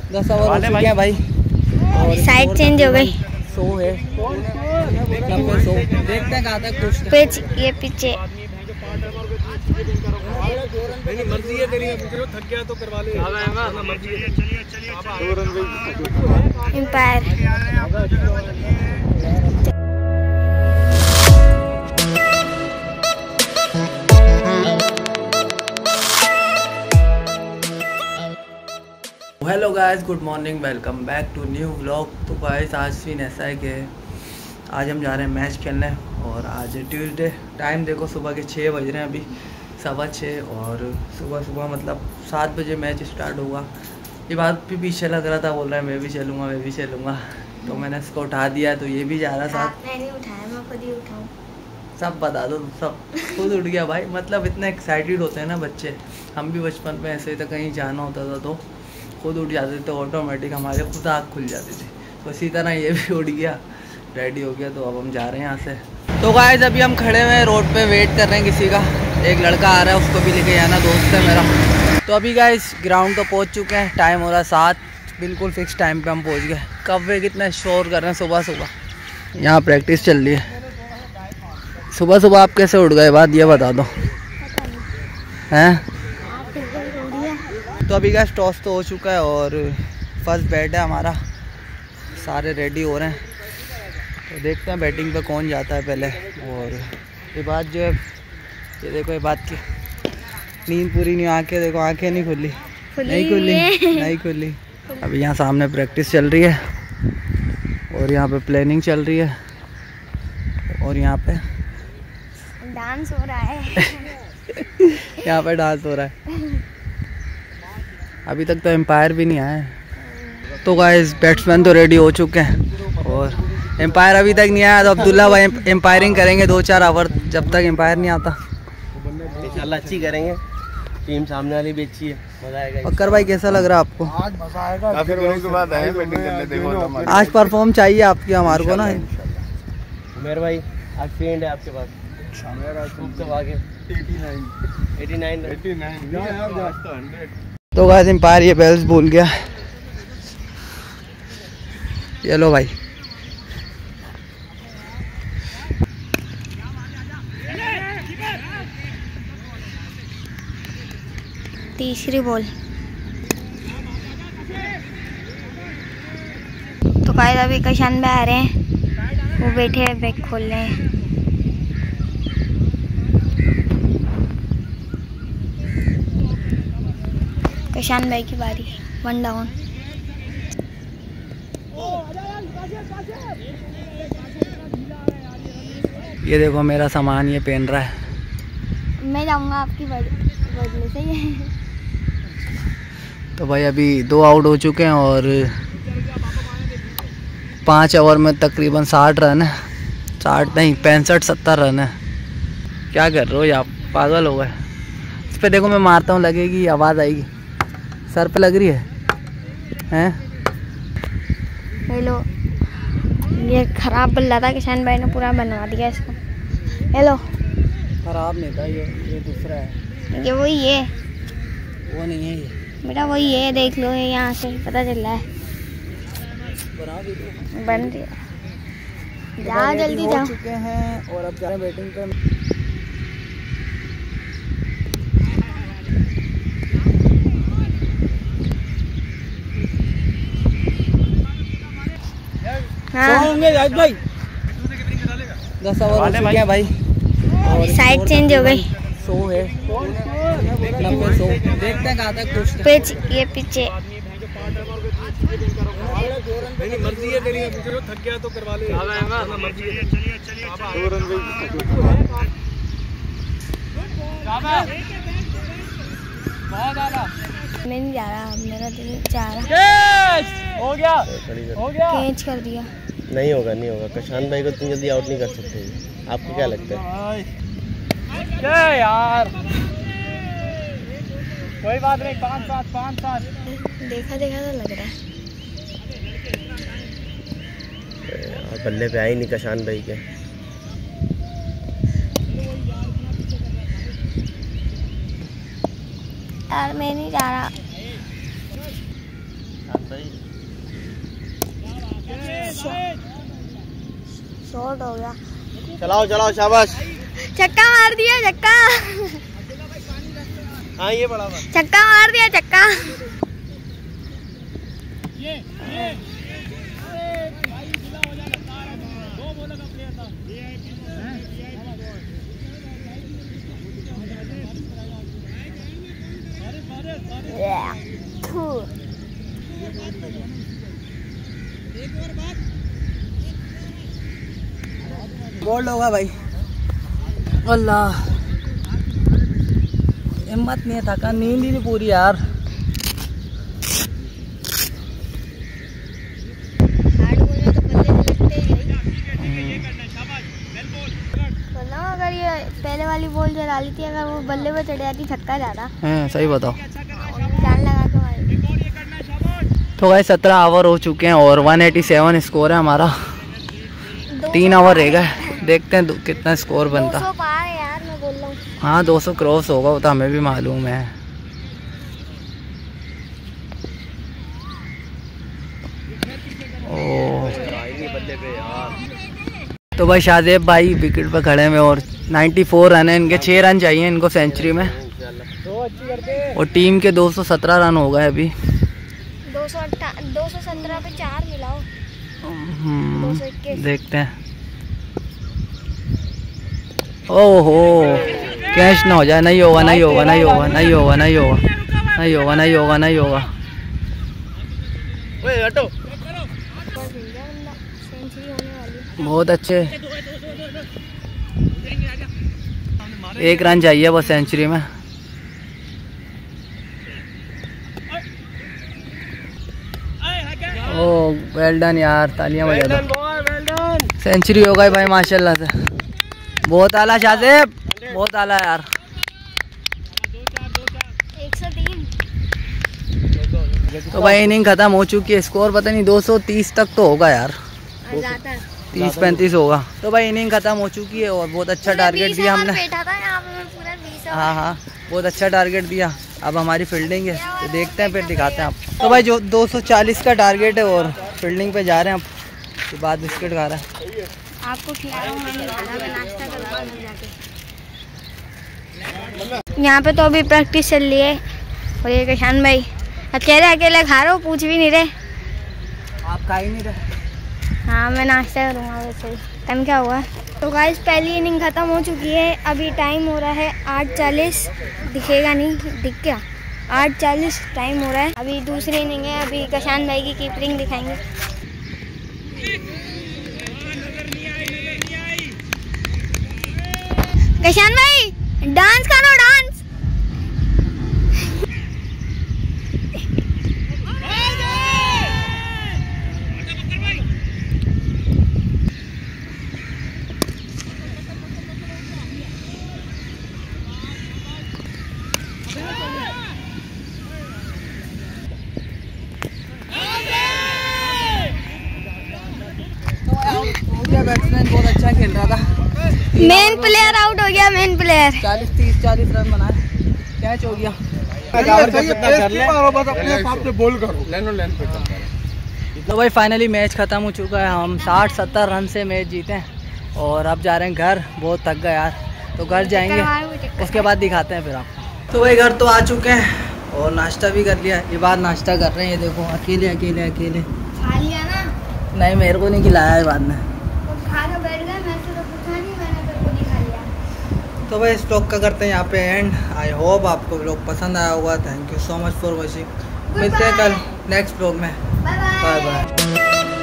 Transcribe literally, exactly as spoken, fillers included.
दस ओवर हो चुके हैं भाई और साइड चेंज हो गई। सो है नब्बे सौ। देखते हैं कहाँ तक खुश पिच ये पीछे मर्जी है तेरी, थक गया तो करवा ले। एम्पायर। Hello guys, good morning, welcome back to new vlog. तो गाइस आज सीन ऐसा है कि आज हम जा रहे हैं मैच खेलने और आज ट्यूसडे। टाइम देखो सुबह के छः बज रहे हैं, अभी सवा छः और सुबह सुबह मतलब सात बजे मैच स्टार्ट होगा। ये बात भी पीछे लग रहा था, बोल रहा है मैं भी चलूँगा मैं भी चलूँगा, तो मैंने इसको उठा दिया तो ये भी जा रहा साथ। मैंने नहीं उठाया, मैं खुद ही उठाऊं। सब बता दो, सब खुद उठ गया भाई। मतलब इतने एक्साइटेड होते हैं ना बच्चे, हम भी बचपन में ऐसे ही था, कहीं जाना होता था तो खुद उठ जाते थे, ऑटोमेटिक हमारे खुद आँख खुल जाती थी। तो इसी तरह ये भी उठ गया, रेडी हो गया, तो अब हम जा रहे हैं यहाँ से। तो गाइस अभी हम खड़े हुए हैं रोड पे, वेट कर रहे हैं किसी का। एक लड़का आ रहा है, उसको भी लेके जाना, दोस्त है मेरा। तो अभी गाइस ग्राउंड तो पहुँच चुके हैं, टाइम हो रहा है सात, बिल्कुल फिक्स टाइम पे हम पहुँच गए। कौवे कितने शोर कर रहे हैं सुबह सुबह। यहाँ प्रैक्टिस चल रही है। सुबह सुबह आप कैसे उठ गए, बात ये बता दो हैं। तो अभी गाइस टॉस तो हो चुका है और फर्स्ट बैट है हमारा, सारे रेडी हो रहे हैं। तो देखते हैं बैटिंग पे कौन जाता है पहले। और ये बात जो है, ये देखो ये बात की नींद पूरी नहीं, आंखें देखो, आंखें नहीं खुली, नहीं खुली नहीं खुली। अभी यहाँ सामने प्रैक्टिस चल रही है और यहाँ पे प्लानिंग चल रही है और यहाँ पे डांस हो रहा है। यहाँ पे डांस हो रहा है। अभी तक तो एम्पायर भी नहीं आया है। तो गाइस बैट्समैन तो रेडी हो चुके हैं और एम्पायर अभी तक नहीं आया, तो अब्दुल्ला भाई एम्पायरिंग करेंगे दो चार आवर, जब तक एम्पायर नहीं आता। इंशाल्लाह अच्छी करेंगे, टीम सामने वाली भी अच्छी है, मजा आएगा। अक्कर भाई कैसा लग रहा है आपको? आज मजा आएगा, काफी दिनों के बाद आए बैटिंग करने। देखो आज परफॉर्म चाहिए आपकी हमारे को ना। उमेर भाई आज फील्ड है आपके पास, तो गाइस एम्पायर ये बेल्स भूल गया। ये लो भाई, तीसरी बॉल। तो गाइस अभी कशान भाई आ रहे हैं, वो बैठे हैं, बैग खोल रहे हैं। कशान भाई की बारी, वन डाउन। ये देखो मेरा सामान ये पहन रहा है। मैं जाऊंगा आपकी बदले से ही। तो भाई अभी दो आउट हो चुके हैं और पाँच ओवर में तकरीबन साठ रन है, साठ नहीं पैंसठ सत्तर रन है। क्या कर रहे हो आप, पागल हो गए। इस पर देखो मैं मारता हूँ, लगेगी आवाज़ आएगी, सर पे लग रही है हैं। हेलो, ये खराब बल्ला था, किसान भाई ने पूरा बनवा दिया इसको। हेलो, खराब नहीं था ये, ये दूसरा है। ये वही है, वो नहीं है ये बेटा वही है, देख लो, ये यहाँ से पता चल रहा है। बन रही है, जाओ जल्दी जाओ। चुके हैं और अब जा रहे हैं बैटिंग पे। हाँ भाई दस ओवर हो चुके हैं भाई और साइड चेंज हो गई। सो है नब्बे सौ। देखते हैं कहाँ तक खुश। पिच ये पीछे मर्जी है तेरी, थक गया तो करवा ले। मैं नहीं जा रहा, मेरा दिल चाह रहा। हो गया हो गया, कैच कर दिया। नहीं होगा नहीं होगा, कशान भाई को तुम जल्दी आउट नहीं कर सकते। आपको क्या लगता है? क्या यार, कोई बात नहीं, पाँच सात पाँच सात देखा देखा तो लग रहा है। बल्ले पे आई नहीं कशान भाई के। यार मैं नहीं जा रहा। भाई। शॉट हो गया। चलाओ चलाओ, शाबाश। छक्का मार दिया, छक्का। हाँ ये बड़ा बात। छक्का मार दिया, छक्का। बोल्ड होगा भाई। अल्लाह, हिम्मत नहीं है, थका, नींद ही नहीं पूरी यार। अगर ये पहले वाली बॉल जो डाली थी, अगर वो बल्ले पे चढ़ जाती छक्का जाता। हैं, सही बताओ। जान लगा के मारी। तो भाई सत्रह ओवर हो चुके हैं और एक सौ सत्तासी स्कोर है हमारा। तीन ओवर रह गए, देखते हैं कितना स्कोर बनता। दो सौ पार है यार, मैं बोल रहा हूँ। हाँ दो सौ क्रॉस होगा, वो तो हमें भी मालूम है। ओ तो भाई शाहजेब भाई विकेट पर खड़े हैं और चौरानवे रन है इनके, छः रन चाहिए इनको सेंचुरी में। और टीम के दो सौ सत्रह रन हो गए अभी। दो सौ दो सौ सत्रह पे चार मिलाओ। दो सौ इक्कीस। देखते हैं। ओहो, कैच ना हो जाए। नहीं होगा, नहीं होगा, नहीं होगा, नहीं होगा, नहीं होगा, नहीं होगा, नहीं होगा, नहीं होगा। बहुत अच्छे, एक रन चाहिए बस सेंचुरी में। ओह वेल डन यार, तालियां बजा दो। सेंचुरी हो गई भाई माशाल्लाह से। बहुत आला शाहजेब, बहुत आला यार। एक सौ तीन। तो भाई इनिंग खत्म हो चुकी है, स्कोर पता नहीं दो सौ तीस तक तो होगा यार, तीस पैंतीस होगा। तो भाई इनिंग खत्म हो चुकी है और बहुत अच्छा टारगेट दिया हमने। हाँ हाँ बहुत अच्छा टारगेट दिया। अब हमारी फील्डिंग है, तो देखते हैं फिर दिखाते हैं आपको। तो भाई जो दो सौ चालीस का टारगेट है और फील्डिंग पे जा रहे हैं अब। तो बाद बिस्किट खा रहा है। आपको खिला रहा हूँ, मैं नाश्ता कर रहा हूँ जाके। यहाँ पे तो अभी प्रैक्टिस चल रही है और ये किसान भाई अकेले अकेले खा रहे हो, पूछ भी नहीं रहे। आप खा ही नहीं रहे। हाँ मैं नाश्ता करूँगा वैसे ही। टाइम क्या हुआ? तो गाइस पहली इनिंग ख़त्म हो चुकी है, अभी टाइम हो रहा है आठ चालीस। दिखेगा नहीं, दिख गया? आठ चालीस टाइम हो रहा है। अभी दूसरी इनिंग है, अभी किसान भाई की कीपिंग दिखाएंगे। किसान भाई डांस करो, डांस। बैट्समैन बहुत अच्छा खेल रहा था। मेन प्लेयर आउट हो गया, मेन प्लेयर। चालीस तीस चालीस रन बनाए, कैच हो गया। तो भाई फाइनली मैच खत्म हो चुका है, हम साठ सत्तर रन से मैच जीते हैं और अब जा रहे हैं घर। बहुत थक गए यार, तो घर जाएंगे, उसके बाद दिखाते हैं फिर आपको। तो भाई घर तो आ चुके हैं और नाश्ता भी कर लिया। ये बात नाश्ता कर रहे हैं, ये देखो अकेले अकेले अकेले। खा लिया ना? नहीं मेरे को नहीं खिलाया है बाद में। खा के बैठ गए, मैं तो पूछा नहीं, मैंने तेरे को नहीं खा लिया। तो भाई इस ब्लॉग का करते हैं यहाँ पे एंड। आई होप आपको ब्लॉग पसंद आया होगा। Thank you so much for watching. मिलते हैं कल नेक्स्ट ब्लॉग में। Bye bye bye.